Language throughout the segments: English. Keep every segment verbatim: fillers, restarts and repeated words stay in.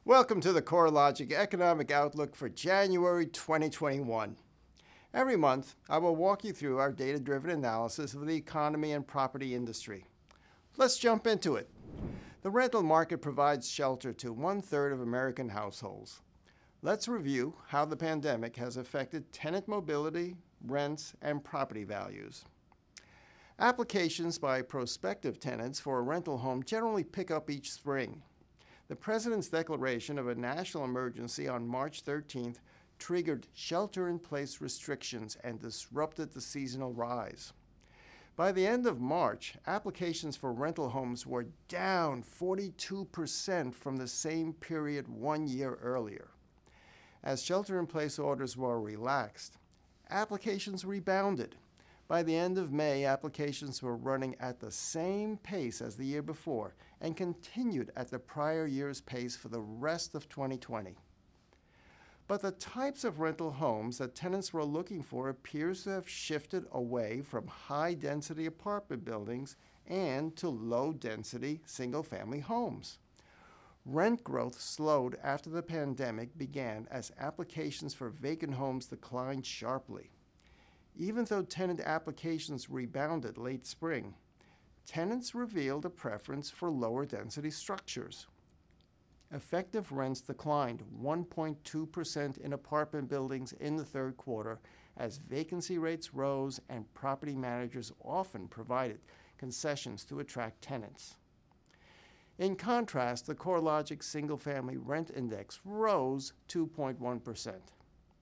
Welcome to the CoreLogic Economic Outlook for January twenty twenty-one. Every month, I will walk you through our data-driven analysis of the economy and property industry. Let's jump into it. The rental market provides shelter to one-third of American households. Let's review how the pandemic has affected tenant mobility, rents, and property values. Applications by prospective tenants for a rental home generally pick up each spring. The President's declaration of a national emergency on March thirteenth triggered shelter-in-place restrictions and disrupted the seasonal rise. By the end of March, applications for rental homes were down forty-two percent from the same period one year earlier. As shelter-in-place orders were relaxed, applications rebounded. By the end of May, applications were running at the same pace as the year before and continued at the prior year's pace for the rest of twenty twenty. But the types of rental homes that tenants were looking for appears to have shifted away from high-density apartment buildings and to low-density single-family homes. Rent growth slowed after the pandemic began as applications for vacant homes declined sharply. Even though tenant applications rebounded late spring, tenants revealed a preference for lower-density structures. Effective rents declined one point two percent in apartment buildings in the third quarter as vacancy rates rose and property managers often provided concessions to attract tenants. In contrast, the CoreLogic Single-Family Rent Index rose two point one percent.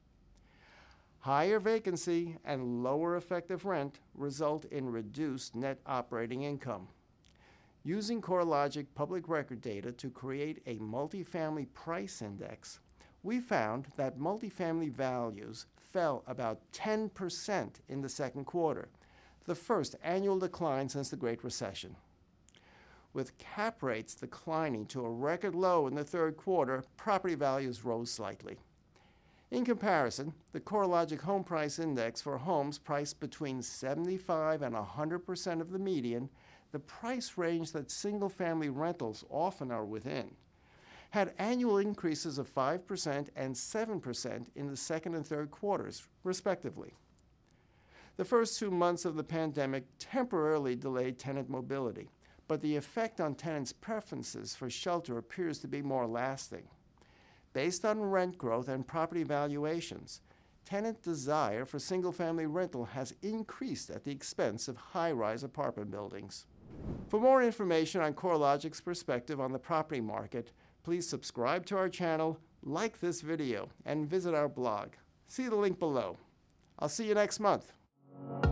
Higher vacancy and lower effective rent result in reduced net operating income. Using CoreLogic public record data to create a multifamily price index, we found that multifamily values fell about ten percent in the second quarter, the first annual decline since the Great Recession. With cap rates declining to a record low in the third quarter, property values rose slightly. In comparison, the CoreLogic Home Price Index for homes priced between seventy-five and one hundred percent of the median, the price range that single-family rentals often are within, had annual increases of five percent and seven percent in the second and third quarters, respectively. The first two months of the pandemic temporarily delayed tenant mobility, but the effect on tenants' preferences for shelter appears to be more lasting. Based on rent growth and property valuations, tenant desire for single-family rental has increased at the expense of high-rise apartment buildings. For more information on CoreLogic's perspective on the property market, please subscribe to our channel, like this video, and visit our blog. See the link below. I'll see you next month.